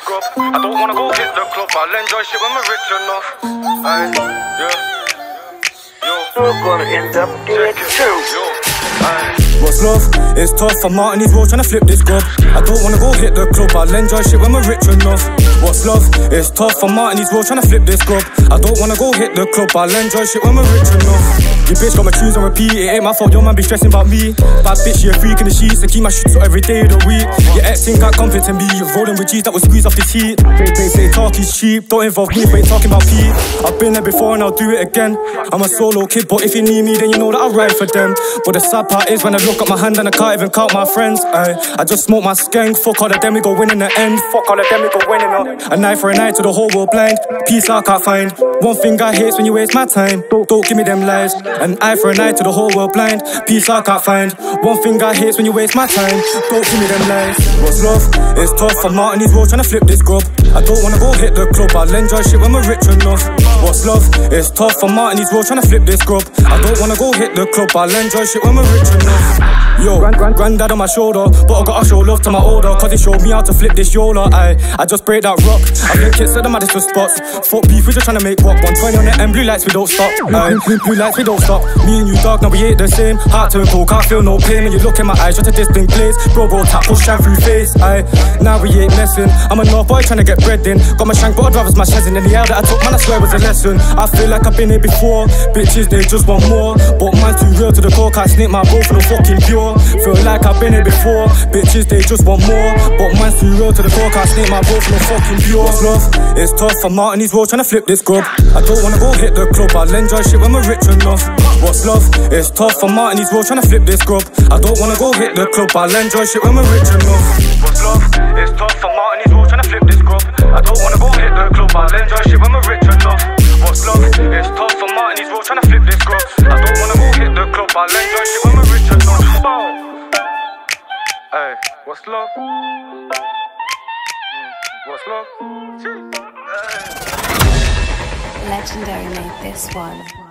grub. I don't wanna go hit the club, I'll enjoy shit when we're rich enough. Aye, yeah. You're gonna end up dead too. What's love? It's tough. I'm out in these roads trying to flip this grub. I don't wanna go hit the club, I'll enjoy shit when we're rich enough. What's love? It's tough. I'm out in these roads trying to flip this grub. I don't wanna go hit the club, I'll enjoy shit when we're rich enough. Your bitch got my tunes on repeat. It ain't my fault, your man be stressing about me. Bad bitch, she a freak in the sheets. I keep my shit every day of the week. Your ex ain't got confidence in me. You're rolling with G's that will squeeze off this heat. They say talk is cheap, don't involve me if we ain't talking about Pete. I've been there before and I'll do it again. I'm a solo kid, but if you need me, then you know that I'll ride for them. But the sad part is when I look at my hand and I can't even count my friends. I just smoke my skank. Fuck all of them, we go win in the end. Fuck all of them, we go winning up. An eye for an eye to the whole world blind. Peace I can't find. One thing I hate is when you waste my time. Don't give me them lies. An eye for an eye to the whole world blind. Peace I can't find. One thing I hate is when you waste my time. Don't give me them lies. What's love? It's tough. I'm out in these roads trying to flip this grub. I don't wanna go hit the club, I'll enjoy shit when we're rich enough. What's love? It's tough. I'm out in these roads trying to flip this grub. I don't wanna go hit the club, I'll enjoy shit when we're rich enough. Yo, granddad on my shoulder, but I gotta show love to my older, cause he showed me how to flip this Yola. I just break that rock. I think it's at the maddest of spots. Fuck beef, we just tryna make what? 120 on the end, blue lights, we don't stop. Blue lights, we don't stop. Me and you, dog, now we ain't the same. Heart turn cold, can't feel no pain when you look in my eyes, just a distinct place. Bro, tap, push shine through face. Now we ain't messing. I'm a north boy tryna get bread in. Got my shank, but I'd rather smash heads in the air that I took, man, I swear was a lesson. I feel like I've been here before. Bitches, they just want more. But man's too real to the core, can't snake my bro for no fucking pure. Feel like I've been here before. Bitches, they just want more. But man's too real to the core, can't snake my bro for no fucking pure. What's love? It's tough. I'm out in these roads trying to flip this grub. I don't wanna go hit the club, I'll enjoy shit when we're rich enough. What's love? It's tough. I'm out in these roads trying to flip this grub. I don't wanna go hit the club, I'll enjoy shit when we're rich enough. What's love? It's tough. I'm out in these roads trying to flip this grub. I don't wanna go hit the club, I'll enjoy shit when we're rich enough. What's love? It's tough. I'm out in these roads trying to flip this grub. I don't wanna go hit the club, I'll enjoy shit when we're rich enough. Hey, what's love? What's love? Legendary made this one.